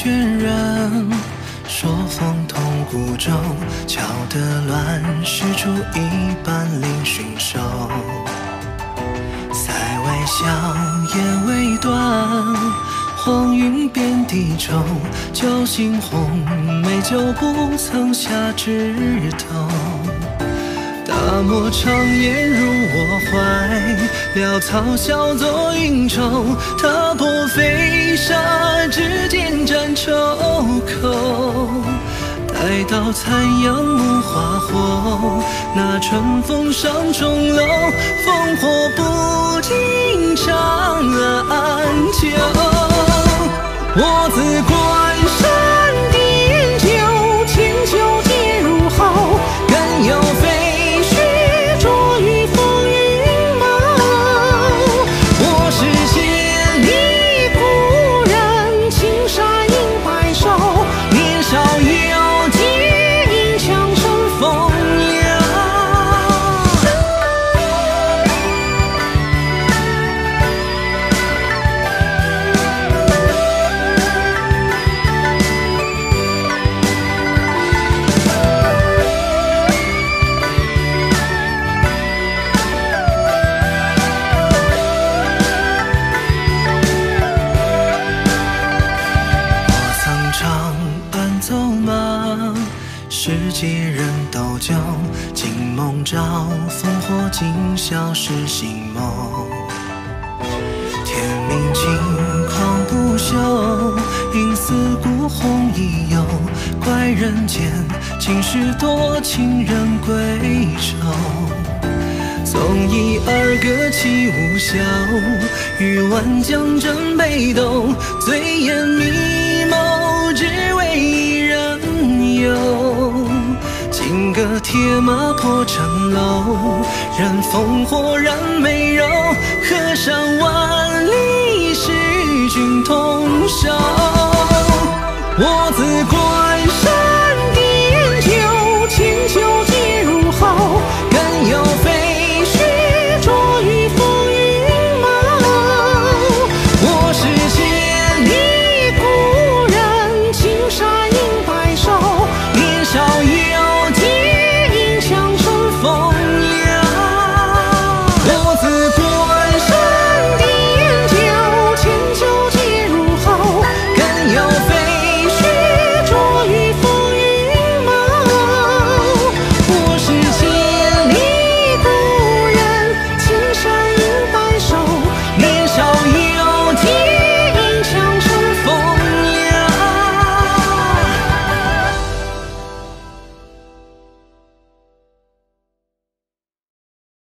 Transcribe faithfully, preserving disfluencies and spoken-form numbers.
倦人，说风同孤舟，敲得乱世出一般领寻手。塞外笑，夜未断，黄云遍地愁。酒醒红，美酒不曾下枝头。大漠长烟入我怀，潦草笑作应酬。踏破飞沙，指尖沾愁口。待到残阳木花火，那春风上钟楼。烽火不尽长安秋。我自关山点酒，千秋皆入喉。敢有飞雪着于风云眸。我是千里故人，青纱映白首。年少有节，一枪胜风流。世界人斗酒，惊梦照，烽火今宵是醒梦。天明轻狂不休，应似孤鸿已游。怪人间，今时多情人归愁。纵一二歌起无休，与万江争北斗。醉眼迷眸，只为一人游。金戈铁马破城楼，任烽火燃眉柔。河山万里，与君同守。我自